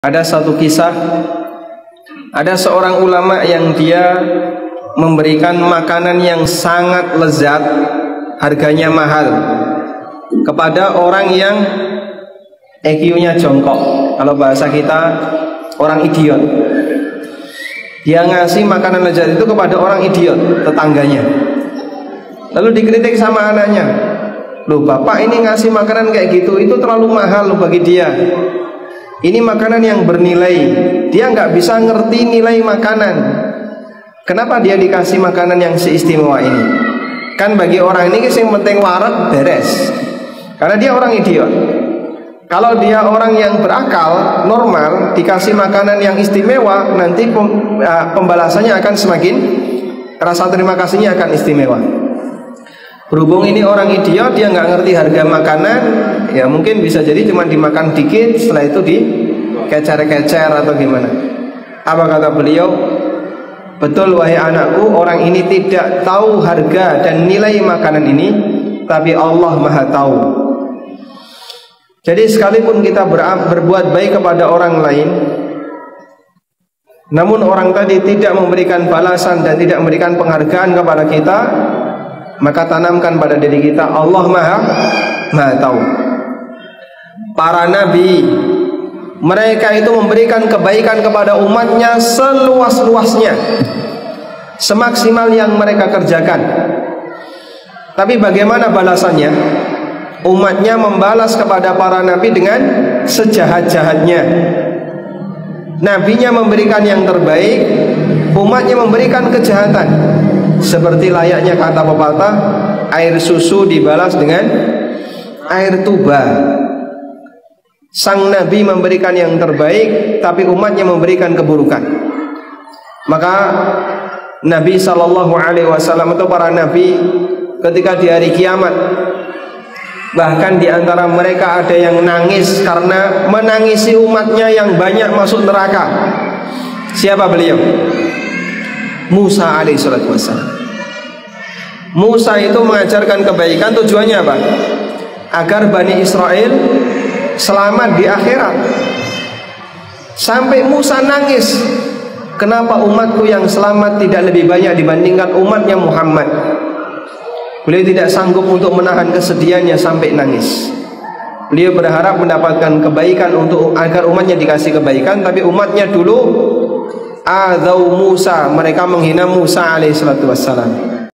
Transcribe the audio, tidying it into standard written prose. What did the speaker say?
Ada satu kisah, ada seorang ulama yang dia memberikan makanan yang sangat lezat, harganya mahal, kepada orang yang EQ-nya jongkok. Kalau bahasa kita, orang idiot. Dia ngasih makanan lezat itu kepada orang idiot, tetangganya. Lalu dikritik sama anaknya, "Loh bapak ini ngasih makanan kayak gitu, itu terlalu mahal loh bagi dia. Ini makanan yang bernilai, dia nggak bisa ngerti nilai makanan. Kenapa dia dikasih makanan yang seistimewa ini? Kan bagi orang ini yang penting warak beres, karena dia orang idiot. Kalau dia orang yang berakal, normal, dikasih makanan yang istimewa, nanti pembalasannya akan semakin, rasa terima kasihnya akan istimewa. Berhubung ini orang idiot, dia nggak ngerti harga makanan, ya mungkin bisa jadi cuma dimakan dikit, setelah itu dikecer-kecer atau gimana. Apa kata beliau? Betul wahai anakku, orang ini tidak tahu harga dan nilai makanan ini, tapi Allah Maha tahu. Jadi sekalipun kita berbuat baik kepada orang lain, namun orang tadi tidak memberikan balasan dan tidak memberikan penghargaan kepada kita, maka tanamkan pada diri kita, Allah Maha tahu. Para nabi, mereka itu memberikan kebaikan kepada umatnya seluas-luasnya, semaksimal yang mereka kerjakan. Tapi bagaimana balasannya? Umatnya membalas kepada para nabi dengan sejahat-jahatnya. Nabinya memberikan yang terbaik, umatnya memberikan kejahatan. Seperti layaknya kata pepatah, air susu dibalas dengan air tuba. Sang nabi memberikan yang terbaik, tapi umatnya memberikan keburukan. Maka Nabi SAW itu para nabi ketika di hari kiamat, bahkan di antara mereka ada yang nangis karena menangisi umatnya yang banyak masuk neraka. Siapa beliau? Musa alaihissalatu wassalam. Musa itu mengajarkan kebaikan, tujuannya apa? Agar Bani Israel selamat di akhirat. Sampai Musa nangis, kenapa umatku yang selamat tidak lebih banyak dibandingkan umatnya Muhammad? Beliau tidak sanggup untuk menahan kesedihannya sampai nangis. Beliau berharap mendapatkan kebaikan untuk agar umatnya dikasih kebaikan, tapi umatnya dulu adzau Musa, mereka menghina Musa alaihissalatu wassalam.